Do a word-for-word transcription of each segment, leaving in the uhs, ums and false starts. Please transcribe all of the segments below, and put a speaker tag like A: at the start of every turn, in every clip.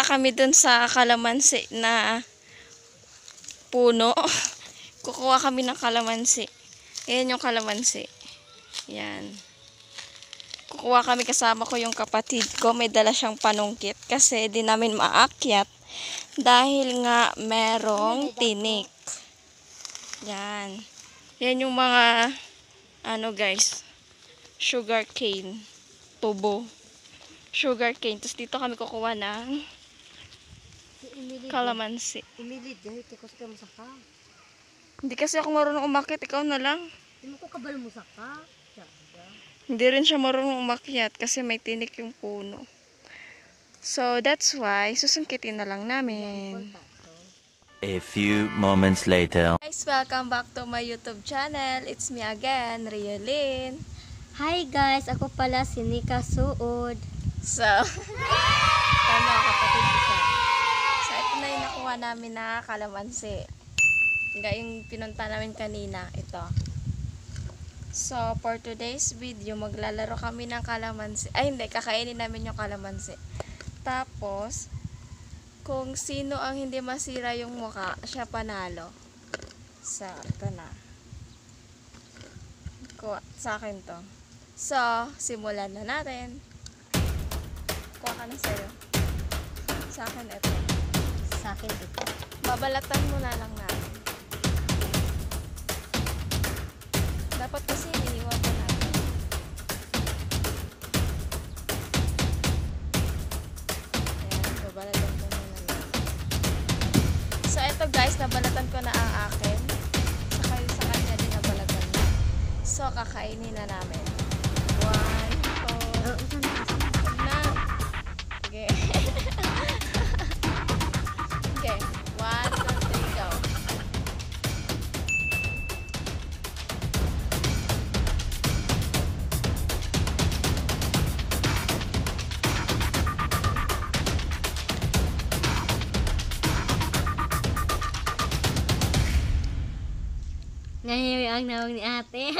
A: kami dun sa kalamansi na puno. Kukuha kami ng kalamansi. Ayan yung kalamansi. Yan. Kukuha kami, kasama ko yung kapatid ko. May dala siyang panungkit kasi di namin maakyat dahil nga merong tinik. Yan. Yan yung mga ano guys, sugar cane. Tubo. Sugar cane. Tapos dito kami kukuha ng kalamansi.
B: Umilid, dahil tikos ka masaka.
A: Hindi kasi ako marunong umakyat. Ikaw na lang.
B: Hindi mo ko kabal musaka.
A: Hindi rin siya marunong umakyat kasi may tinik yung puno. So, that's why susungkitin na lang namin.
C: A few moments later.
A: Guys, welcome back to my YouTube channel. It's me again, Riolyn.
B: Hi guys, ako pala si Nika Suod.
A: So, tama kapatid ko siya. So, ito na yung nakuha namin na kalamansi. Nga yung pinunta namin kanina, ito. So, for today's video, maglalaro kami ng kalamansi. Ay, hindi, kakainin namin yung kalamansi. Tapos, kung sino ang hindi masira yung mukha, siya panalo. So, ito na. Kuha, sa akin to. So, simulan na natin. Kuha ka na sa'yo. Sa akin ito.
B: Sa akin ito.
A: Babalatan mo na lang natin. Dapat kasi iniwan pa natin. Ayan, babalatan ko na lang. So, ito guys, nabalatan ko na ang akin. Saka yung sa kanya din nabalatan na. So, kakainin na namin. One, two, na. Okay. Okay. One, two, three, go.
B: Ngayon ang nawag ni ate.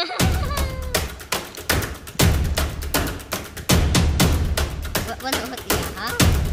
B: Wala umat iya ha?